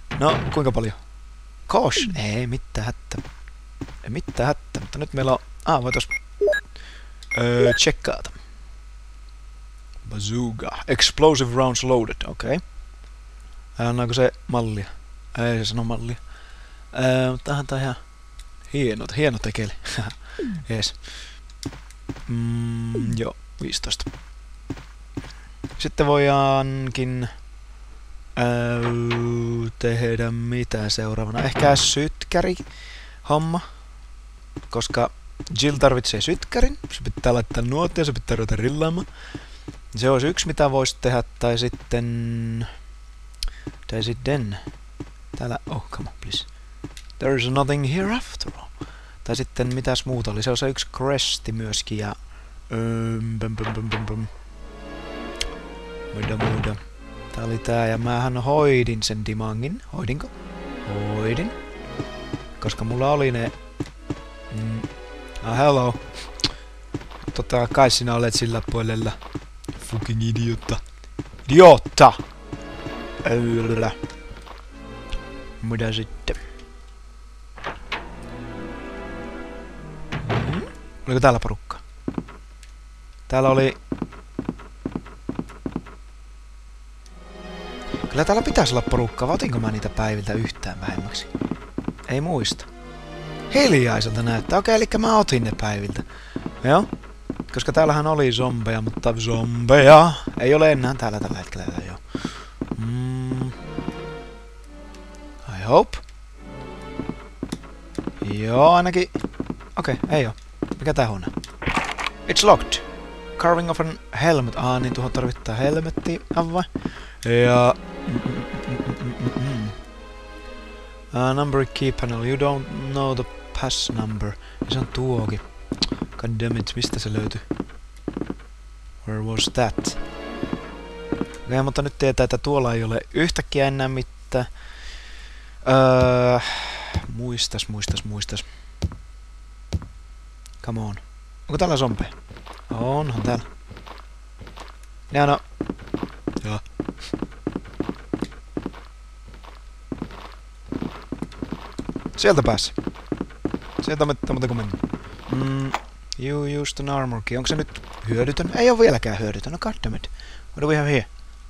No, kuinka paljon? Caution! Ei mitään hättä. Ei mitään hättä, mutta nyt meillä on... voitais... Checkaata. Bazooka. Explosive rounds loaded, okei. Annaako se mallia? Ei se sano mallia. Mutta tää on ihan... Hieno tekeli. Jees. Joo, 15. Sitten voidaankin... tehdä mitä seuraavana? Ehkä sytkäri homma. Koska Jill tarvitsee sytkärin. Se pitää laittaa nuotia, se pitää ruveta rillaamaan. Se olisi yksi mitä voisi tehdä. Tai sitten... Täällä... Oh, come on, please. There is nothing here after all. Tai sitten mitäs muuta oli? Se on se yksi cresti myöskin ja... Muida. Tää oli tää ja mähän hoidin sen dimangin. Hoidinko? Hoidin. Koska mulla oli ne... hello. Kai sinä olet sillä puolella. Fucking idiotta. Idiotta! Mitä sitten? Oliko täällä porukkaa? Täällä oli... Kyllä täällä pitäisi olla porukkaa, vai otinko mä niitä päiviltä yhtään vähemmäksi? Ei muista. Hiljaiselta näyttää. Okei, eli mä otin ne päiviltä. Joo. Koska täällähän oli zombeja, mutta zombeja ei ole enää täällä tällä hetkellä. Joo. I hope. Joo, ainakin... Okei, ei oo. Mikä tää on? It's locked. Carving of an helmet. Niin tuohon tarvittaa helmetti. Vai? Ja... number key panel. You don't know the pass number. Se on tuokin. God damn it, mistä se löytyi? Where was that? Okei, mutta nyt tietää, että tuolla ei ole yhtäkkiä enää mitään. Muistas. Come on. Onko täällä zombeja? Onhan täällä. Ja no. Joo. Sieltä pääsi. Sieltä mutta kun mennään. You used an armor key. Onko se nyt hyödytön? Ei oo vieläkään hyödytön. No goddammit. What do we have here?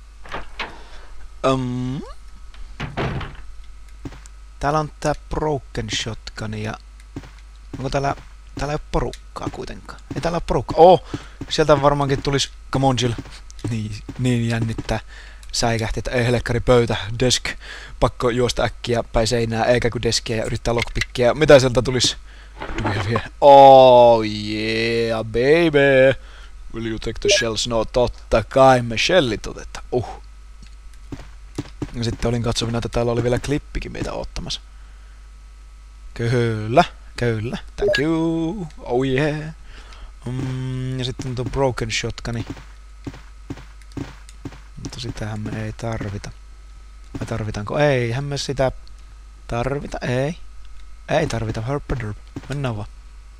Täällä on tää broken shotgun ja... Onko täällä... Täällä ei oo porukkaa kuitenkaan. Ei täällä oo porukkaa. Sieltä varmaankin tulis... Come on Jill. Niin jännittää. Säikähti, että ei helkkari pöytä, desk, pakko juosta äkkiä päin seinää, eikä kun deskiä ja yrittää lockpickia. Mitä sieltä tulis? Do we have here? Oh yeah, baby! Will you take the shells? No totta kai me shellit otetaan. Ja sitten olin katsovina, että täällä oli vielä klippikin meitä oottamassa. Kyllä. Thank you. Oh yeah. Ja sitten tuo broken shotguni. Mutta sitähän me ei tarvita. Vai tarvitaanko? Eihän me sitä tarvita. Ei tarvita. Herpaderp. Mennään vaan.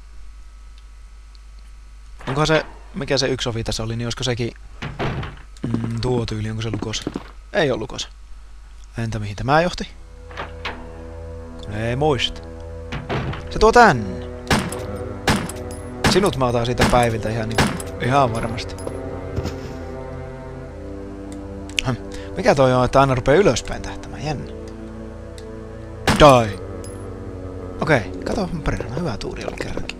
Onkohan se... Mikä se yksi ovi tässä oli, niin olisiko sekin... tuo tyyli, onko se lukos? Ei oo lukos. Entä mihin tämä johti? Ei muista. Se tuo tänne. Sinut mä otan siitä päiviltä ihan varmasti. Mikä toi on, että aina rupee ylöspäin tähtämään? Jännä. Die! Okei, kato, perhana, hyvä tuuri oli kerrankin.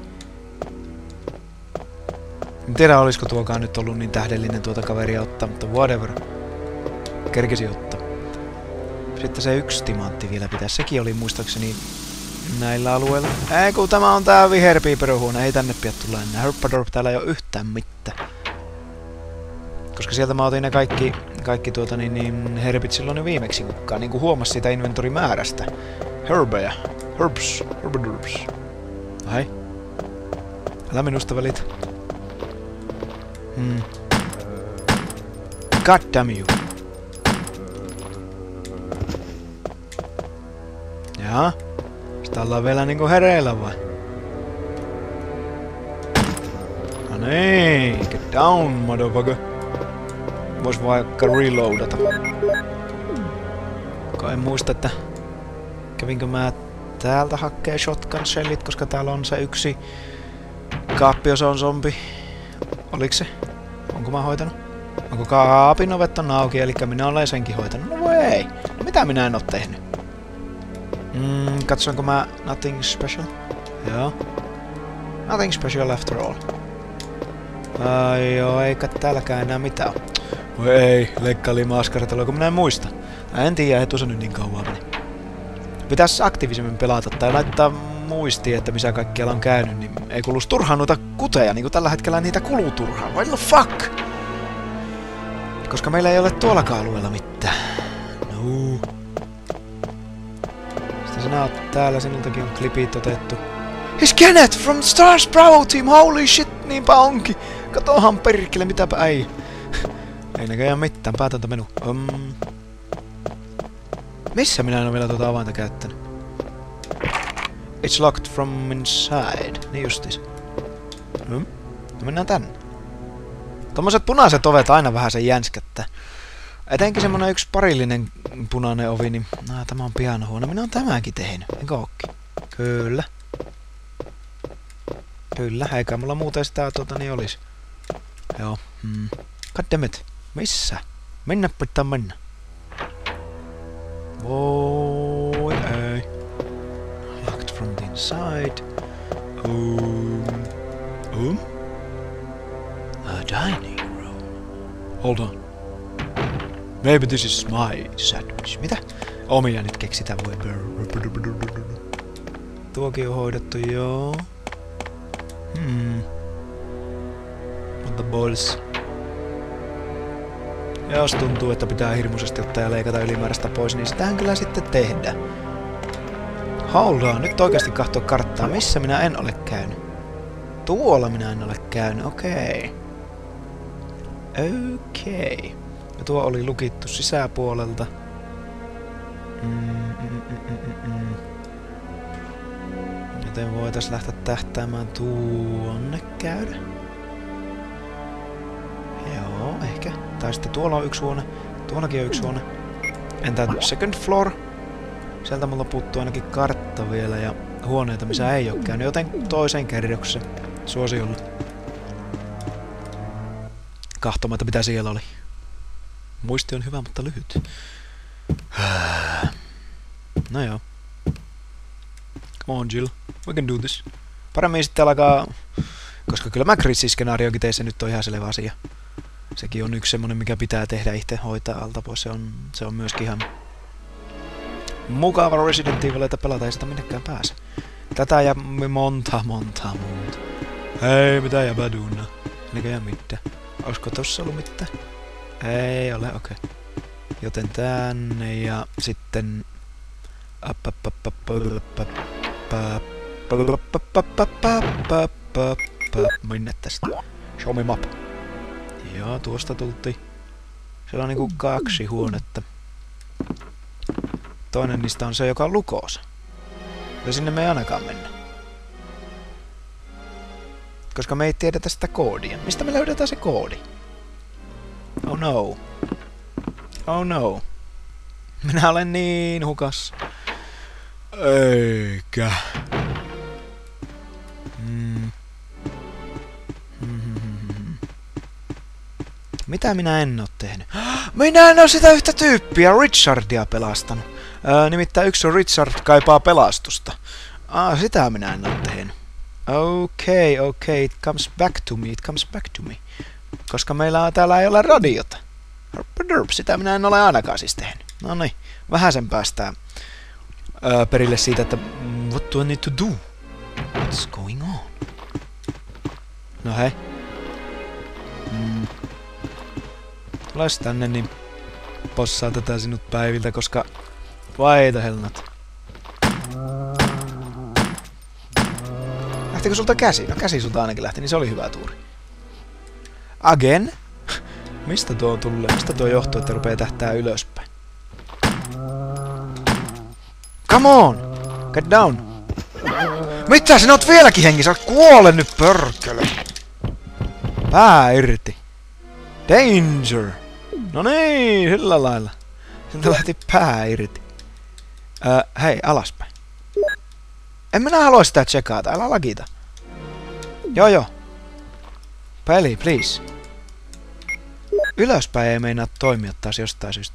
En tiedä, olisiko tuokaan nyt ollut niin tähdellinen tuota kaveria ottaa, mutta whatever. Kerkisi ottaa. Sitten se yksi timantti vielä pitäisi. Sekin oli muistaakseni näillä alueilla. Ei, kun tämä on tää viherpiiperuhuone, ei tänne pidä tulla enää. Herpadorp, täällä ei oo yhtään mitään. Koska sieltä mä otin ne kaikki herbit silloin jo viimeksi mukaan. Niinku huomas siitä inventorimäärästä. Herbeja. Herbaderps. Ai. Älä minusta välitä. God damn you. Jaa. Sitä ollaan vielä niinku hereillä vai? No niin. Get down, motherfucker. Vois vaikka reloadata. En muista, että Kävinkö mä täältä hakkee shotgun shellit, koska täällä on se yksi kaappi, jos on zombi. Oliks se? Onko mä hoitanut? Onko kaapin ovet on auki, eli minä olen senkin hoitanut? No voi ei. No mitä minä en oo tehnyt? Katsonko mä nothing special? Joo. Nothing special after all. Joo, eikä täälläkään enää mitään. Voi ei, leikkaili maskarat, kun minä en muista. En tiedä, etu se nyt niin kauan meni. Pitäis aktiivisemmin pelata tai laittaa muistiin, että missä kaikkialla on käynyt, niin ei kulus turhaan noita kuteja, niin kuin tällä hetkellä niitä kuluu turhaan. What the fuck? Koska meillä ei ole tuollakaan alueella mitään. No. Sitten sinä oot täällä, sinultakin on klipit otettu. He's Kenneth from Stars Bravo Team, holy shit, niinpä onkin. Katohan perkele, mitäpä ei. Ei näköjään mitään, päätäntämenu. Missä minä en ole vielä tuota avainta käyttänyt? It's locked from inside. Niin justis. No mennään tänne. Tommoset punaiset ovet aina vähän sen jänskättä. Etenkin semmonen yksi parillinen punainen ovi, niin tämä on pianohuone. Minä oon tämänkin tehnyt, enkö ookin? Kyllä. Kyllä, eikä mulla muuten sitä niin olis. Joo. Goddammit. Missä? Mennä pitää mennä. Voi ei. Locked from the inside. A dining room. Hold on. Maybe this is my sandwich. Mitä? Omia nyt keksitään voi. Tuokin on hoidettu, joo. What the balls? Ja jos tuntuu, että pitää hirmuisesti ottaa ja leikata ylimääräistä pois, niin sitähän kyllä sitten tehdään. Hold on, nyt oikeasti katsoo karttaa. Missä minä en ole käynyt? Tuolla minä en ole käynyt, okei. Okei. Ja tuo oli lukittu sisäpuolelta. Joten voitais lähteä tähtäämään tuonne käydä. Joo, ehkä. Tai sitten tuolla on yksi huone. Tuollakin on yksi huone. Entä second floor? Sieltä mulla puuttuu ainakin kartta vielä ja huoneita, missä ei oo käynyt. Joten toiseen kerrokseen. Suosiolla. Kahtomatta mitä siellä oli. Muisti on hyvä, mutta lyhyt. No joo. Come on Jill, we can do this. Paremmin sitten alkaa... Koska kyllä mä Chrisin skenaariokin teissä nyt on ihan selvä asia. Sekin on yksi semmonen, mikä pitää tehdä itse hoitaa alta pois. Se on myöskin ihan mukava Resident Evil, että pelata ei sitä minnekään pääse. Tätä ja monta muuta. Hei, mitä jäbäduuna? Näköjään mitään. Olisiko tossa ollut mitään? Ei ole, okei. Joten tänne ja sitten... Minne tästä? Show me map. Joo, tuosta tultiin. Siellä on niinku 2 huonetta. Toinen niistä on se, joka on lukoosa. Ja sinne me ei ainakaan mennä. Koska me ei tiedetä sitä koodia. Mistä me löydetään se koodi? Oh no. Oh no. Minä olen niin hukas. Eikä. Mitä minä en oo tehnyt? Minä en oo sitä yhtä tyyppiä, Richardia, pelastanut. Nimittäin yksi on Richard kaipaa pelastusta. Sitä minä en oo tehnyt. Okei, it comes back to me. Koska meillä täällä ei ole radiota. Sitä minä en ole ainakaan siis tehnyt. No niin, vähän sen päästään perille siitä, että what do I need to do? What's going on? No hei. Tules tänne, niin possaa tätä sinut päiviltä, koska vai the hell not. Lähtikö sulta käsi? No käsi sulta ainakin lähti, niin se oli hyvä tuuri. Again? Mistä tuo tulee? Mistä tuo johtuu, että rupee tähtää ylöspäin? Come on! Get down! Mitä? Sinä oot vieläkin hengissä? Kuole nyt, pörkölö! Pää irti. Danger! No niin, sillä lailla. Siltä lähti pää irti. Hei, alaspäin. En minä halua sitä tsekata, älä lagita. Joo. Peli, please. Ylöspäin ei meinaa toimia taas jostain syystä.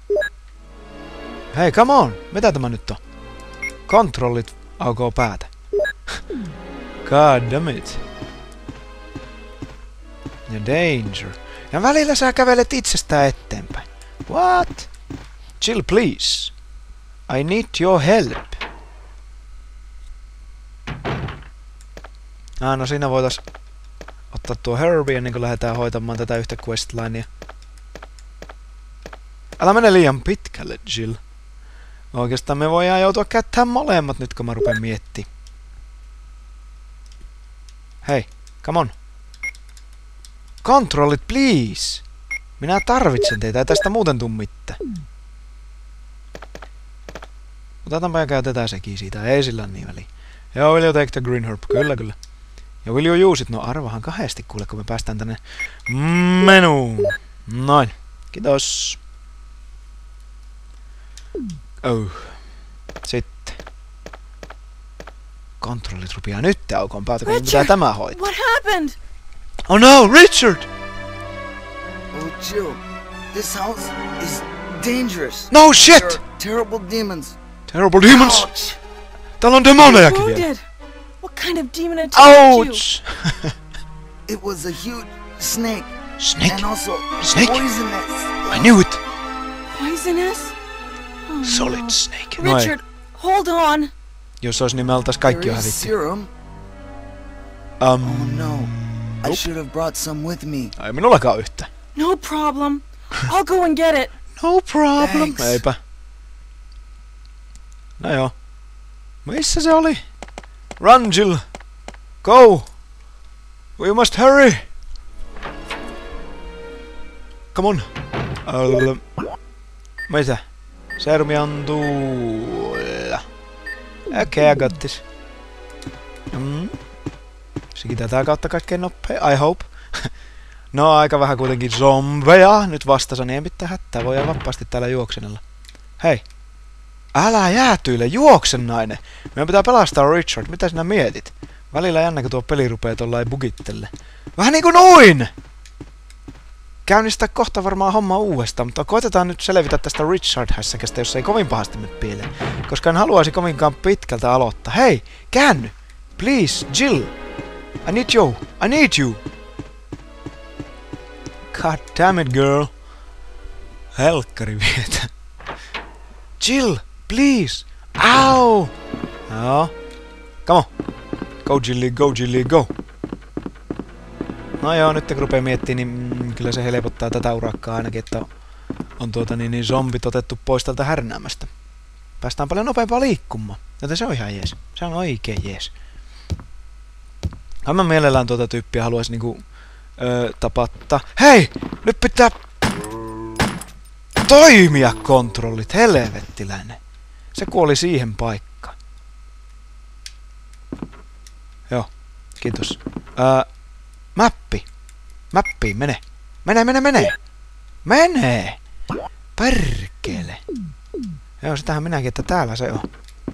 Hei, come on! Mitä tämä nyt on? Kontrollit aukoo päätä. God damn it. Ja danger. Ja välillä sä kävelet itsestään eteenpäin. What? Chill, please. I need your help. No siinä voitais ottaa tuo Herbie ennen kuin lähdetään hoitamaan tätä yhtä questlinea. Älä mene liian pitkälle, Jill. Oikeastaan me voidaan joutua käyttämään molemmat nyt, kun mä rupean miettimään. Hei, come on. Kontrollit, please! Minä tarvitsen teitä, ei tästä muuten tuu mitään. Otetaanpa ja käytetään sekin siitä, ei sillä niin väliin. Joo, will you take the green herb? Kyllä. Ja will you use it? No arvahan kahdesti kuule, kun me päästään tänne menuun. Noin, kiitos. Oh. Sitten. Kontrollit rupeaa nyt aukon päältä, kun pitää tämä hoitaa. What happened? Oh no, Richard! Oh, Jill, this house is dangerous. No shit! There are terrible demons. Terrible demons! Ouch! Täällä on demonejakin vielä. Wounded. What kind of demon attacked you? Ouch! It was a huge snake. Snake? And also Snake? poisonous. I knew it! Poisonous? Oh, Solid no. snake. No ei. Richard, hold on. Jos olisi, niin me oltais kaikki There jo is hävitty. serum. Oh no. I should have brought some with me. Ei minullakaan yhtä. No problem. I'll go and get it. No problem. Thanks. Eipä. No joo. Missä se oli? Run, Jill. Go. We must hurry. Come on. Mitä? Serumi on tuolla. Okay, I got this. Sekin tätä kautta kaikkein nopea. I hope. No aika vähän kuitenkin zombeja. Nyt vastassa, niin ei mitään hätää. Voi vapaasti täällä juoksenella. Hei. Älä jäätyile, juoksen nainen. Meidän pitää pelastaa Richard. Mitä sinä mietit? Välillä jännä, kun tuo peli rupee tollain bugittelle. Vähän niinku noin! Käynnistää kohta varmaan homma uudestaan, mutta koitetaan nyt selvitä tästä Richard-hässäkästä, jos ei kovin pahasti mene pieleen. Koska en haluaisi kovinkaan pitkältä aloittaa. Hei, käänny! Please, Jill! I need you! I need you! God damn it, girl! Helkkari vietä. Jill, please! Ow! Joo. Come on. Go, Jilly, go, Jilly, go! No joo, nyt kun rupeaa miettimään, niin kyllä se helpottaa tätä urakkaa ainakin, että on niin zombit otettu pois tältä härnäämästä. Päästään paljon nopeampaa liikkumaan. Joten se on ihan jees. Se on oikein jees. Mä mielellään tuota tyyppiä haluais niinku tapattaa. Hei! Nyt pitää toimia kontrollit, helvettiläinen. Se kuoli siihen paikkaan. Joo, kiitos. Mappi. Mappiin, mene. Mene! Perkele. Joo, sitähän minäkin, että täällä se on.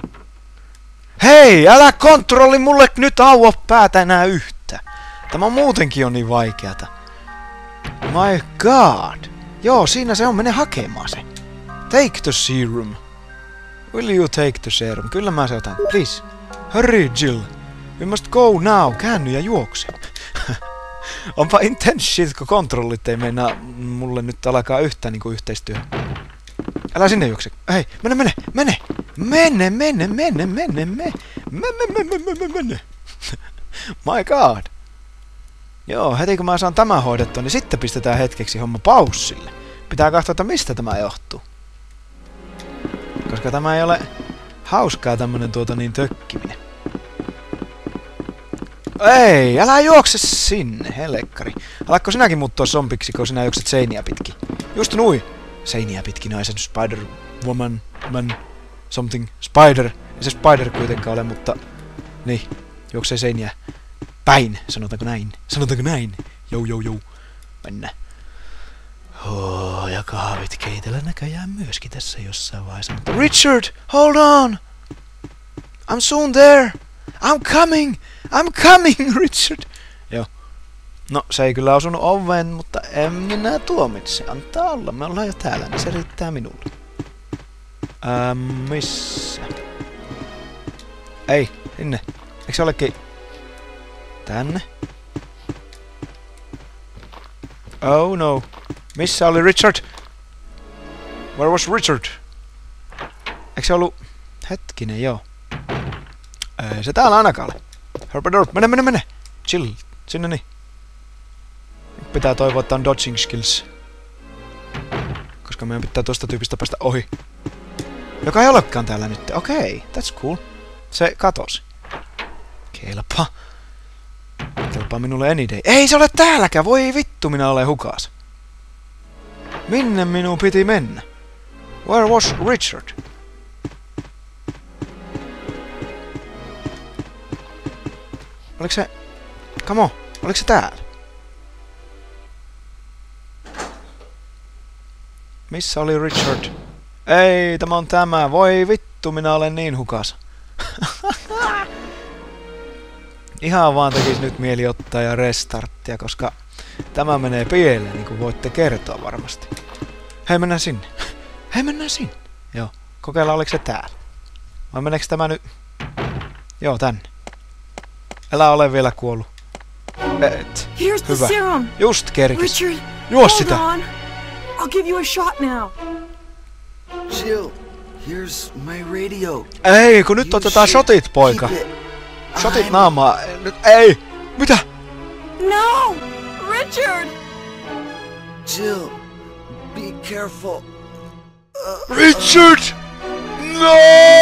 Hei, älä kontrolli mulle nyt auo päätä enää yhtä. Tämä muutenkin on niin vaikeata. My god. Joo, siinä se on. Mene hakemaan se. Take the serum. Will you take the serum? Kyllä mä se otan. Please. Hurry, Jill. We must go now. Käänny ja juokse. Onpa intense shit, kun kontrollit ei meinaa mulle nyt alkaa yhtään niinku yhteistyö. Älä sinne juokse. Hei, mene. My god. Joo, heti kun mä saan tämän hoidettua, niin sitten pistetään hetkeksi homma paussille. Pitää katsoa, että mistä tämä johtuu. Koska tämä ei ole hauskaa tämmönen tökkiminen. Ei, älä juokse sinne, helkkari. Alatko sinäkin muuttua zombiksi, kun sinä juokset seiniä pitkin? Just nui. Seiniä pitkin, no ei se Spider Woman, man, something, Spider. Ei se Spider kuitenkaan ole, mutta niin, juoksee seiniä päin, sanotaanko näin? Jou. Mennä. Ja kahvit keitellä näköjään myöskin tässä jossain vaiheessa. Mutta Richard, hold on! I'm soon there! I'm coming, Richard! Joo. No, se ei kyllä osunut oveen, mutta en minä tuomitse. Antaa olla, me ollaan jo täällä, niin se riittää minulle. Missä? Ei, sinne. Eikö se olekin... Tänne? Oh no. Missä oli Richard? Where was Richard? Eikö se ollut... Hetkinen, joo. Ei se täällä ainakaan ole. Herpadorp, mene! Chill, sinne niin. Pitää toivoa, että on dodging skills. Koska meidän pitää tosta tyypistä päästä ohi. Joka ei olekaan täällä nyt. Okei, that's cool. Se katosi. Kelpaa minulle any day. Ei se ole täälläkään! Voi vittu, minä olen hukas. Minne minun piti mennä? Where was Richard? Oliko se... Come on, oliko se täällä? Missä oli Richard? Ei, tämä on tämä. Voi vittu, minä olen niin hukas. Ihan vaan tekis nyt mieli ottaa ja restarttia, koska tämä menee pieleen, niin kuin voitte kertoa varmasti. Hei, mennään sinne. Joo, kokeillaan, oliko se täällä. Vai meneekö tämä nyt... Joo, tänne. Älä ole vielä kuollut. Here's the Hyvä. serum. Just kerkis. Richard, Juos hold sitä. on. I'll give you a shot now. Jill, here's my radio. Ei, kun nyt otetaan shotit, poika. Shotit naamaa. Nyt, ei! Mitä? No! Richard! Jill, be careful. Richard! No!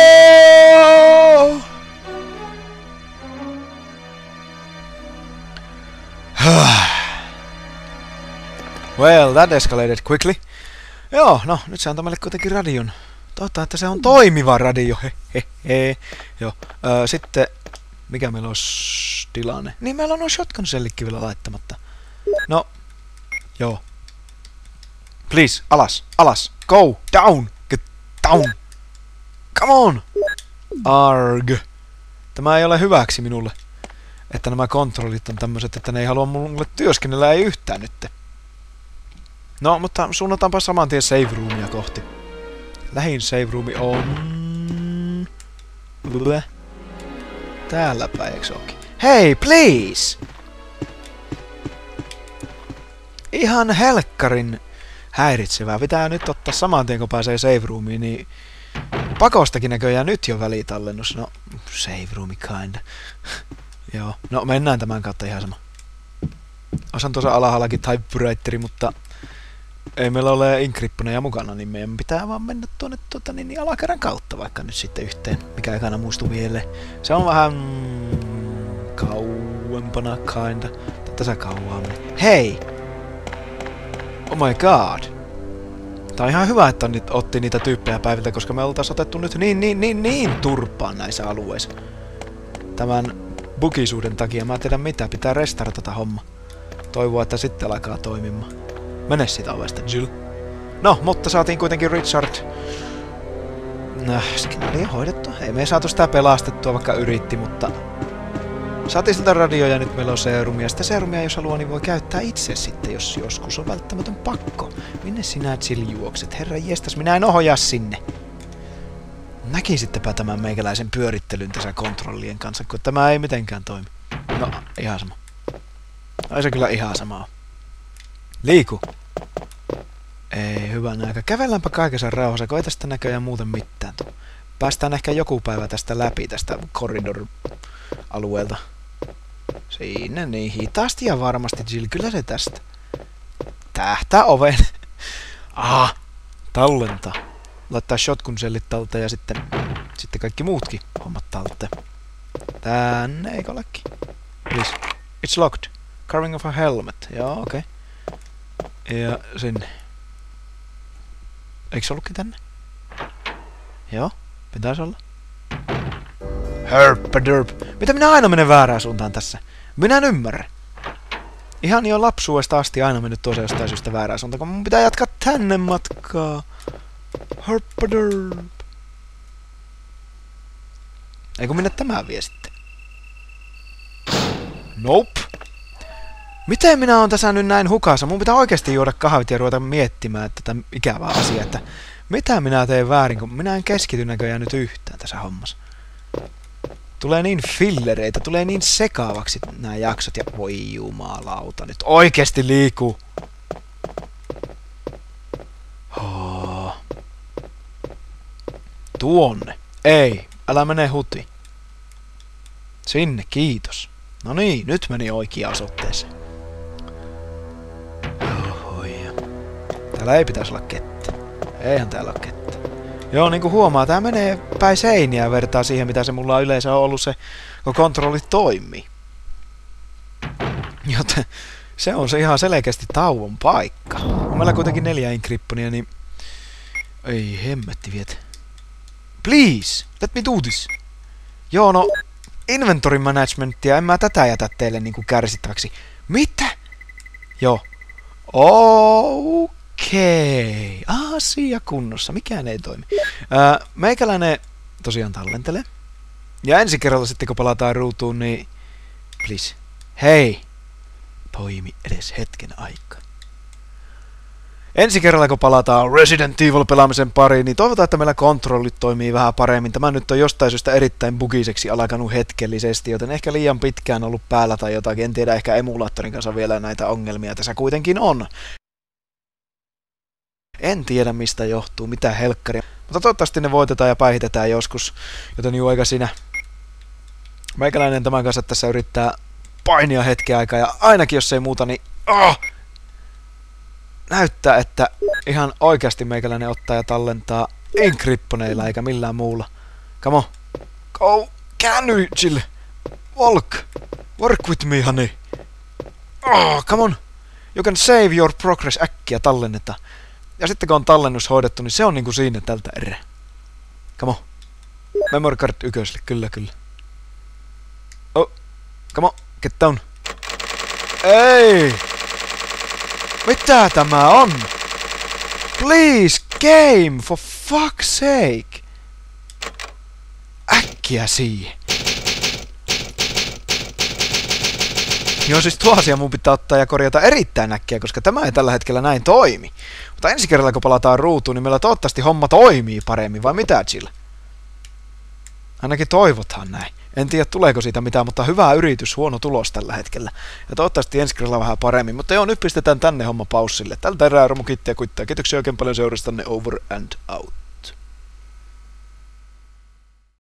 Well, that escalated quickly. Joo, no, nyt se antaa meille kuitenkin radion. Totta, että se on toimiva radio. Hehehe. Joo, sitten... Mikä meillä olisi tilanne? Niin meillä on nuo shotgun sellikki vielä laittamatta. No, joo. Please, alas. Go, down, get down. Come on. Arg. Tämä ei ole hyväksi minulle. Että nämä kontrollit on tämmöiset, että ne ei halua mulle työskennellä, ei yhtään nyt. No, mutta suunnataanpa saman tien save roomia kohti. Lähin save roomi on... Bleh. Täällä päin, eikö ookin? Hei, please! Ihan helkkarin häiritsevää. Pitää nyt ottaa saman tien, kun pääsee save roomiin, niin... Pakostakin näköjään nyt jo välitallennus. No, save roomi kinda. Joo, no mennään tämän kautta ihan sama. Osan tuossa alhaallakin typewriteri, mutta... Ei meillä ole inkrippneja mukana, niin meidän pitää vaan mennä tuonne alakerran kautta vaikka nyt sitten yhteen, mikä ekana muistui mieleen. Se on vähän kauempana kinda. Tässä kauemmin. Hei! Oh my god! Tää on ihan hyvä, että nyt otti niitä tyyppejä päiviltä, koska me oltais otettu nyt niin turpaan näissä alueissa. Tämän bugisuuden takia mä en tiedä mitä, pitää restartata homma. Toivoa, että sitten alkaa toimimaan. Mene siitä ovesta, Jill. No, mutta saatiin kuitenkin Richard... Skenaaria hoidettu. Ei me saatu sitä pelastettua, vaikka yritti, mutta... Saatiin siltä radio ja nyt meillä on serumia. Sitä serumia, jos haluaa, niin voi käyttää itse sitten, jos joskus on välttämätön pakko. Minne sinä, Jill, juokset? Herra jestas, minä en ohjaa sinne. Näkisittepä tämän meikäläisen pyörittelyn tässä kontrollien kanssa, kun tämä ei mitenkään toimi. No, ihan sama. Ei se kyllä ihan sama ole. Liiku! Ei hyvänä aika. Kävelläänpä kaikessa rauhassa, kun ei tästä näköjään muuten mitään. Päästään ehkä joku päivä tästä läpi, tästä corridor-alueelta. Siinä niin hitaasti ja varmasti, Jill, kyllä se tästä. Tähtää oven. Aha! Tallentaa. Laittaa shotgun-sellit talteen ja sitten kaikki muutkin hommat talteen. Tänne eikö olekin? Please. It's locked. Carving of a helmet. Joo, okei. Ja sinne. Eikö se ollutkin tänne? Joo, pitäisi olla. Herpadurp. Mitä minä aina menen väärään suuntaan tässä? Minä en ymmärrä. Ihan jo lapsuudesta asti aina mennyt tosiaan jostain syystä väärään suuntaan, kun mun pitää jatkaa tänne matkaa. Herpadurp. Eikö minne tämä vie sitten? Nope. Miten minä oon tässä nyt näin hukassa? Mun pitää oikeasti juoda kahvit ja ruveta miettimään tätä ikävää asiaa, että mitä minä teen väärin, kun minä en keskity näköjään nyt yhtään tässä hommassa. Tulee niin fillereitä, tulee niin sekaavaksi nämä jaksot ja voi jumalauta, nyt oikeesti liikuu. Oh. Tuonne. Ei, älä mene huti. Sinne, kiitos. No niin, nyt meni oikeaan osoitteeseen. Täällä ei pitäisi olla kettä. Eihän täällä ole kettä. Joo, niinku huomaa, tää menee päin seiniä vertaa siihen, mitä se mulla yleensä on ollut se, kun kontrolli toimii. Joten se on se ihan selkeästi tauon paikka. On meillä kuitenkin 4 encryptonia, niin... Ei hemmetti vietä. Please, let me do this. Joo, no... Inventory managementia, en mä tätä jätä teille niinku kärsittäväksi. Mitä? Joo. Okei. Asia kunnossa. Mikään ei toimi. Meikäläinen tosiaan tallentelee. Ja ensi kerralla sitten kun palataan ruutuun, niin... Please. Hei. Toimi edes hetken aikaa. Ensi kerralla kun palataan Resident Evil pelaamisen pariin, niin toivotaan, että meillä kontrollit toimii vähän paremmin. Tämä nyt on jostain syystä erittäin bugiseksi alkanut hetkellisesti, joten ehkä liian pitkään ollut päällä tai jotakin. En tiedä, ehkä emulaattorin kanssa vielä näitä ongelmia tässä kuitenkin on. En tiedä mistä johtuu, mitä helkkaria. Mutta toivottavasti ne voitetaan ja päihitetään joskus, joten juu eikä sinä. Meikäläinen tämän kanssa tässä yrittää painia hetken aikaa ja ainakin jos ei muuta, niin... Näyttää, että ihan oikeasti meikäläinen ottaa ja tallentaa encryptoneilla eikä millään muulla. Come on. Go. Käänny, chill. Walk. Work with me, honey. Come on. You can save your progress äkkiä tallenneta. Ja sitten kun on tallennus hoidettu, niin se on niinku siinä tältä erää. Come on. Memory card ykköselle, kyllä. Oh. Come on. Get down. Ei! Mitä tämä on? Please, game, for fuck's sake! Äkkiä siihen. Joo, siis tuo asia mun pitää ottaa ja korjata erittäin äkkiä, koska tämä ei tällä hetkellä näin toimi. Mutta ensi kerralla kun palataan ruutuun, niin meillä toivottavasti homma toimii paremmin, vai mitä, Jill? Ainakin toivotaan näin. En tiedä tuleeko siitä mitään, mutta hyvä yritys, huono tulos tällä hetkellä. Ja toivottavasti ensi kerralla vähän paremmin. Mutta joo, nyt pistetään tänne homma paussille. Tältä erää Romu kiittää ja kuittaa. Kiitoksia oikein paljon seurastanne, over and out.